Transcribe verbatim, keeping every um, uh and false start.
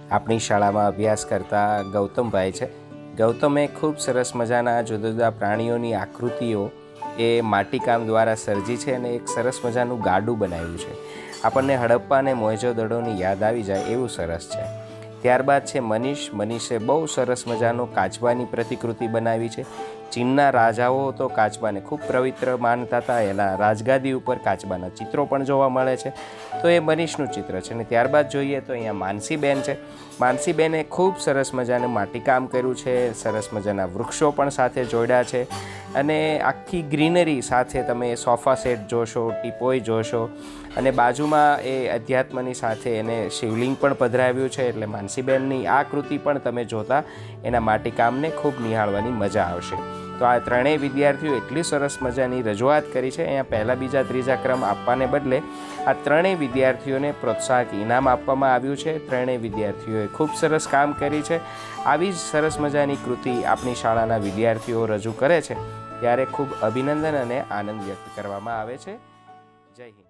આપણી શાળામાં અભ્યાસ કરતા ગૌતમભાઈ છે। ગૌતમે ખૂબ સરસ મજાના જુદા જુદા પ્રાણીઓની આકૃતિઓ એ માટીકામ દ્વારા સર્જી છે અને એક સરસ મજાનું ગાડું બનાવ્યું છે। આપણને હડપ્પા અને મોહેંજો-દડોની યાદ આવી જાય એવું સરસ છે। ત્યારબાદ છે મનીષ। મનીષે બહુ સરસ મજાનો કાચબાની પ્રતિકૃતિ બનાવી છે। ચીનના રાજાઓ તો કાચબાને ખૂબ પવિત્ર માનતા હતા, એના રાજગાદી ઉપર કાચબાના ચિત્રો પણ જોવા મળે છે, તો એ મનીષનું ચિત્ર છે। અને ત્યારબાદ જોઈએ તો અહીંયા માનસીબેન છે। માનસીબેને ખૂબ સરસ મજાનું માટીકામ કર્યું છે, સરસ મજાના વૃક્ષો પણ સાથે જોડ્યા છે અને આખી ગ્રીનરી સાથે તમે સોફા સેટ જોશો, ટીપોય જોશો અને બાજુમાં એ અધ્યાત્મની સાથે એને શિવલિંગ પણ પધરાવ્યું છે, એટલે માનસીબેનની આ કૃતિ પણ તમે જોતા એના માટીકામને ખૂબ નિહાળવાની મજા આવશે। તો આ ત્રણેય વિદ્યાર્થીઓ એટલી સરસ મજાની રજૂઆત કરી છે। અહીંયા પહેલા બીજા ત્રીજા ક્રમ આપવાને બદલે આ ત્રણેય વિદ્યાર્થીઓને પ્રોત્સાહક ઇનામ આપવામાં આવ્યું છે। ત્રણેય વિદ્યાર્થીઓએ ખૂબ સરસ કામ કરી છે। આવી જ સરસ મજાની કૃતિ આપણી શાળાના વિદ્યાર્થીઓ રજૂ કરે છે ત્યારે ખૂબ અભિનંદન અને આનંદ વ્યક્ત કરવામાં આવે છે। જય હિન્દ।